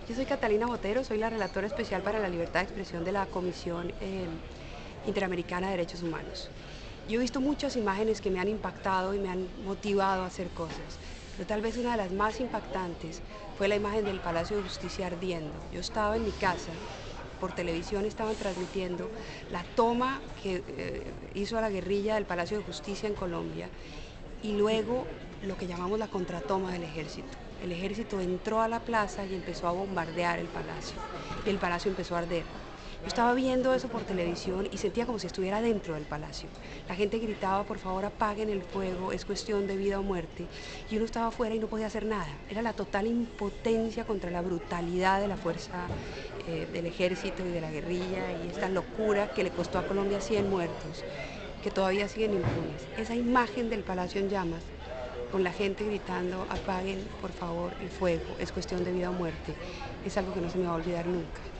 Yo soy Catalina Botero, soy la relatora especial para la libertad de expresión de la Comisión Interamericana de Derechos Humanos. Yo he visto muchas imágenes que me han impactado y me han motivado a hacer cosas, pero tal vez una de las más impactantes fue la imagen del Palacio de Justicia ardiendo. Yo estaba en mi casa, por televisión estaban transmitiendo la toma que hizo a la guerrilla del Palacio de Justicia en Colombia y luego lo que llamamos la contratoma del ejército. El ejército entró a la plaza y empezó a bombardear el palacio, y el palacio empezó a arder. Yo estaba viendo eso por televisión y sentía como si estuviera dentro del palacio. La gente gritaba, por favor apaguen el fuego, es cuestión de vida o muerte. Y uno estaba afuera y no podía hacer nada. Era la total impotencia contra la brutalidad de la fuerza del ejército y de la guerrilla y esta locura que le costó a Colombia 100 muertos, que todavía siguen impunes. Esa imagen del palacio en llamas, con la gente gritando, apaguen por favor el fuego, es cuestión de vida o muerte, es algo que no se me va a olvidar nunca.